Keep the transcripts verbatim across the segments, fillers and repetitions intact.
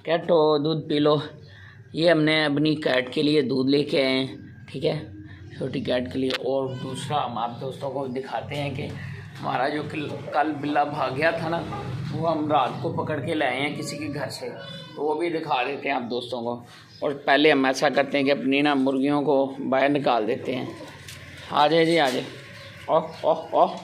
कैटो दूध P low. ये हमने अपनी कैट के लिए दूध लेके आए हैं, ठीक है, छोटी कैट के लिए। और दूसरा हम आप दोस्तों को दिखाते हैं कि हमारा जो कल बिल्ला भाग गया था ना, वो हम रात को पकड़ के लाए हैं किसी के घर से, तो वो भी दिखा देते हैं आप दोस्तों को। और पहले हम ऐसा करते हैं कि अपनी ना मुर्गियों को बाहर निकाल देते हैं। आ जाए जी, आ जाए। ओह ओह ओह,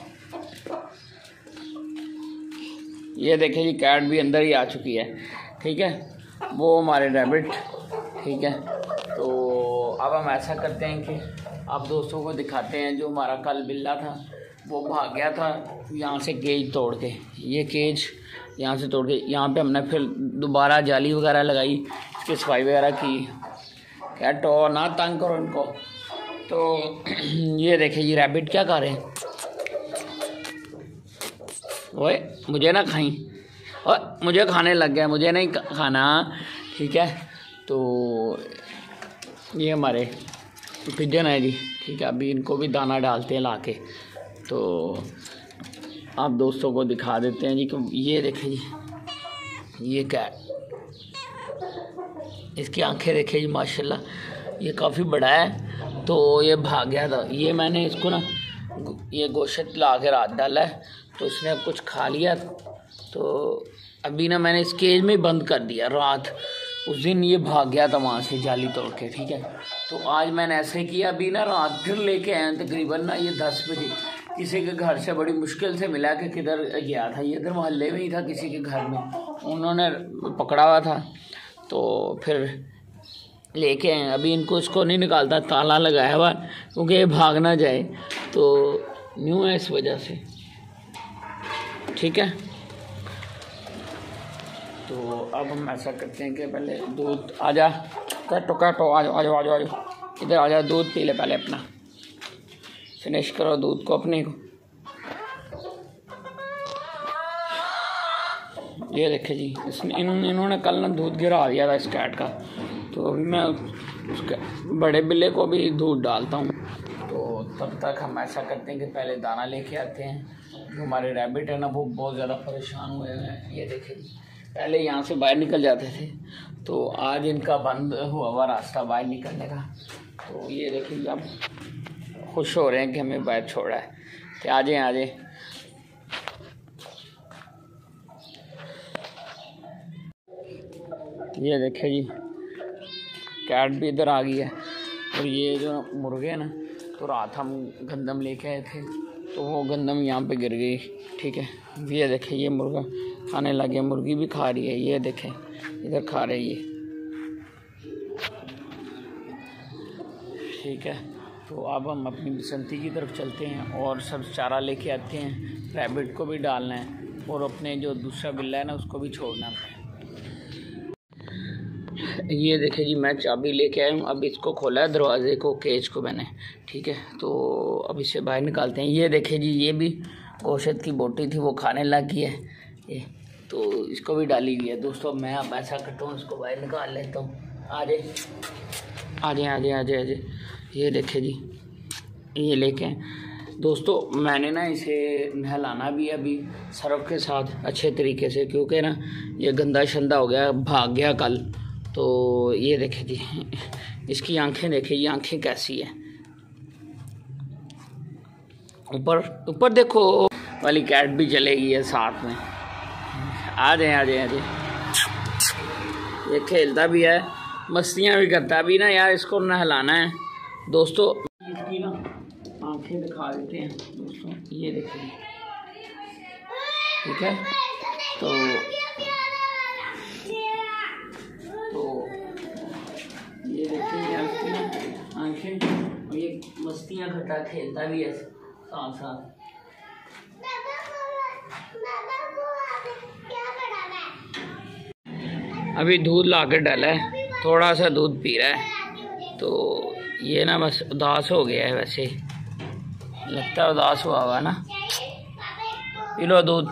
ये देखिए जी, कैट भी अंदर ही आ चुकी है, ठीक है, वो हमारे रैबिट, ठीक है। तो अब हम ऐसा करते हैं कि आप दोस्तों को दिखाते हैं, जो हमारा कल बिल्ला था वो भाग गया था यहाँ से केज तोड़ के। ये केज यहाँ से तोड़ के यहाँ पे हमने फिर दोबारा जाली वगैरह लगाई, इसकी सफाई वगैरह की। कैटो ना तंग करो इनको। तो ये देखिए जी, रैबिट क्या कर रहे हैं। ओए मुझे ना खाई, और मुझे खाने लग गया, मुझे नहीं खाना, ठीक है। तो ये हमारे पिजन है जी, ठीक है। अभी इनको भी दाना डालते हैं लाके। तो आप दोस्तों को दिखा देते हैं जी कि ये देखें जी, ये क्या है, इसकी आंखें देखें जी, माशाल्लाह, ये काफ़ी बड़ा है। तो ये भाग गया था। ये मैंने इसको ना ये गोश्त ला के रात डाला है, तो इसने कुछ खा लिया। तो अभी ना मैंने इस केज में बंद कर दिया रात। उस दिन ये भाग गया था वहाँ से जाली तोड़ के, ठीक है। तो आज मैंने ऐसे किया, अभी ना रात फिर लेके आए तकरीबन ना ये दस बजे किसी के घर से, बड़ी मुश्किल से मिला कि किधर गया था। ये इधर मोहल्ले में ही था किसी के घर में, उन्होंने पकड़ा हुआ था। तो फिर लेके आए। अभी इनको इसको नहीं निकालता, ताला लगाया हुआ, क्योंकि ये भाग ना जाए। तो न्यू है इस वजह से, ठीक है। तो अब हम ऐसा करते हैं कि पहले दूध, आजा काटो काटो, आ जाओ आ जाओ आ जाओ आ जाओ, इधर आ जाओ, दूध पी ले पहले अपना, फिनिश करो दूध को अपने को। ये देखे जी, इसने इन्होंने इन्होंने कल ना दूध गिरा दिया था इस कैट का। तो अभी मैं उसके बड़े बिल्ले को भी दूध डालता हूँ। तो तब तक हम ऐसा करते हैं कि पहले दाना लेके आते हैं। जो हमारे रैबिट है ना, वो बहुत ज़्यादा परेशान हुए हैं। ये देखे जी, पहले यहाँ से बाहर निकल जाते थे, तो आज इनका बंद हुआ हुआ रास्ता बाहर निकलने का। तो ये देखिए, अब खुश हो रहे हैं कि हमें बाहर छोड़ा है, कि आ जाए आ जाए। ये देखिए जी, कैट भी इधर आ गई है। और ये जो मुर्गे हैं ना, तो रात हम गंदम लेके आए थे, तो वो गंदम यहाँ पे गिर गई, ठीक है। ये देखें, ये मुर्गा खाने लगे, मुर्गी भी खा रही है। ये देखें, इधर खा रही है, ठीक है। तो अब हम अपनी बसंती की तरफ चलते हैं और सब चारा लेके आते हैं। रैबिट को भी डालना है और अपने जो दूसरा बिल्ला है ना, उसको भी छोड़ना है। ये देखें जी, मैं चाबी लेके आया हूँ। अब इसको खोला है दरवाजे को, केज को मैंने, ठीक है। तो अब इसे बाहर निकालते हैं। ये देखें जी, ये भी गोश्त की बोटी थी, वो खाने लग गई है ये, तो इसको भी डाली गई है। दोस्तों मैं अब ऐसा करता हूँ, इसको बाहर निकाल लेता हूँ। आ जाए आ जाए आ जाए आ जाए आ जाए। ये देखें जी, ये लेके दोस्तों मैंने ना इसे नहलाना भी अभी सर्फ के साथ अच्छे तरीके से, क्योंकि ना ये गंदा शंदा हो गया, भाग गया कल। तो ये देखें जी, इसकी आंखें देखें, ये आंखें कैसी है। ऊपर ऊपर देखो, वाली कैट भी चलेगी है साथ में। आ जाए आ जाए आ जाए। ये खेलता भी है, मस्तियाँ भी करता है। अभी ना यार इसको नहलाना है दोस्तों। इसकी ना आंखें दिखा देते हैं दोस्तों, ये देखिए, ठीक है। तो तो ये देखिए इसकी ना आंखें, और ये मस्तियाँ करता, खेलता भी है साथ साथ। अभी दूध ला कर डाला है, थोड़ा सा दूध पी रहा है। तो ये ना बस उदास हो गया है, वैसे लगता है उदास हुआ हुआ ना। पी लो दूध।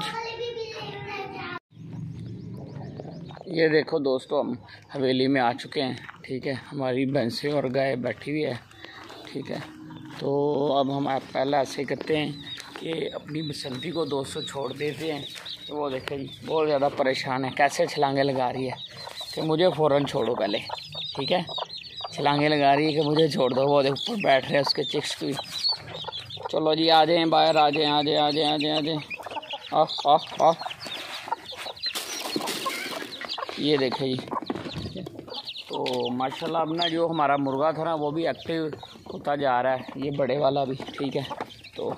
ये देखो दोस्तों, हम हवेली में आ चुके हैं, ठीक है। हमारी भैंसें और गाय बैठी हुई है, ठीक है। तो अब हम आप पहले ऐसे करते हैं कि अपनी बसंती को दोस्तों छोड़ देते हैं। तो वो देखें जी, बहुत ज़्यादा परेशान है, कैसे छलांगे लगा रही है। कि मुझे फ़ौरन छोड़ो पहले, ठीक है। छलांगे लगा रही है कि मुझे छोड़ दो। वो ऊपर बैठ रहे हैं उसके चिक्स भी। चलो जी आ जाएँ बाहर, आ जाएँ आ जाएँ आ जाएँ आ जाएँ आ जाएँ आ आ आ ये देखे जी। तो माशाल्लाह अब ना जो हमारा मुर्गा था ना वो भी एक्टिव होता जा रहा है, ये बड़े वाला भी, ठीक है। तो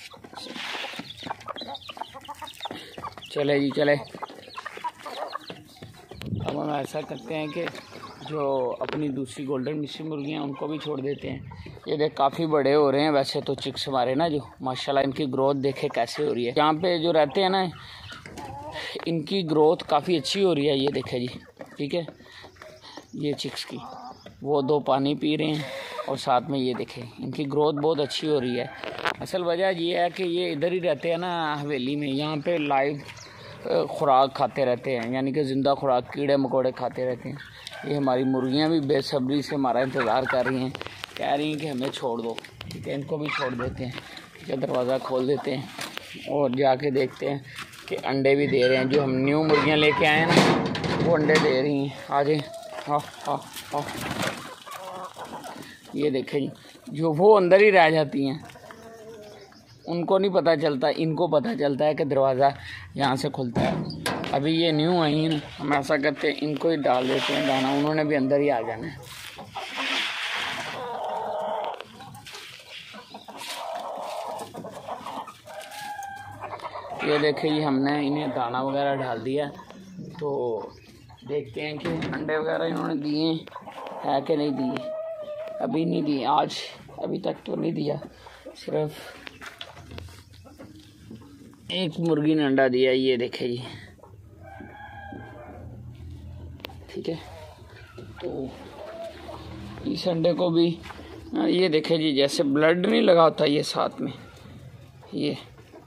चले जी चले। अब हम ऐसा करते हैं कि जो अपनी दूसरी गोल्डन मिस्ट्री मुर्गियाँ उनको भी छोड़ देते हैं। ये देख काफ़ी बड़े हो रहे हैं वैसे तो चिक्स हमारे ना, जो माशाल्लाह इनकी ग्रोथ देखे कैसे हो रही है। यहाँ पे जो रहते हैं ना इनकी ग्रोथ काफ़ी अच्छी हो रही है, ये देखे जी, ठीक है। ये चिक्स की वो दो पानी पी रहे हैं और साथ में ये देखें इनकी ग्रोथ बहुत अच्छी हो रही है। असल वजह ये है कि ये इधर ही रहते हैं ना हवेली में, यहाँ पे लाइव खुराक खाते रहते हैं, यानी कि ज़िंदा खुराक कीड़े मकोड़े खाते रहते हैं। ये हमारी मुर्गियाँ भी बेसब्री से हमारा इंतज़ार कर रही हैं, कह रही हैं कि हमें छोड़ दो, ठीक है। इनको भी छोड़ देते हैं, ठीक है। दरवाज़ा खोल देते हैं और जाके देखते हैं कि अंडे भी दे रहे हैं। जो हम न्यू मुर्गियाँ लेके आए हैं ना वो अंडे दे रही हैं। आ जाए, हाँ हाँ हाँ, ये देखें जी, जो वो अंदर ही रह जाती हैं उनको नहीं पता चलता, इनको पता चलता है कि दरवाज़ा यहाँ से खुलता है। अभी ये न्यू आई हैं, हम ऐसा करते हैं इनको ही डाल देते हैं दाना, उन्होंने भी अंदर ही आ जाना है। ये देखिए जी, हमने इन्हें दाना वगैरह डाल दिया, तो देखते हैं कि अंडे वगैरह इन्होंने दिए है कि नहीं दिए। अभी नहीं दिए, आज अभी तक तो नहीं दिया। सिर्फ एक मुर्गी ने अंडा दिया, ये देखे जी, ठीक है। तो इस अंडे को भी ये देखे जी, जैसे ब्लड नहीं लगा होता ये साथ में, ये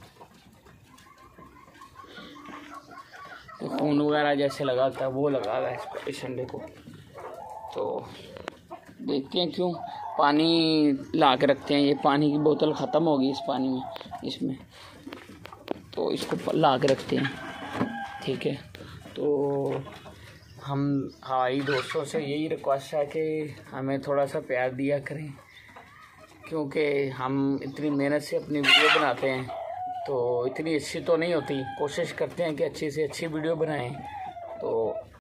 तो खून वगैरह जैसे लगा होता है वो लगा हुआ है इस अंडे को। तो देखते हैं क्यों पानी ला के रखते हैं। ये पानी की बोतल ख़त्म होगी इस पानी में, इसमें तो इसको ला के रखते हैं, ठीक है। तो हम हमारी दोस्तों से यही रिक्वेस्ट है कि हमें थोड़ा सा प्यार दिया करें, क्योंकि हम इतनी मेहनत से अपनी वीडियो बनाते हैं तो इतनी अच्छी तो नहीं होती। कोशिश करते हैं कि अच्छी से अच्छी वीडियो बनाएं।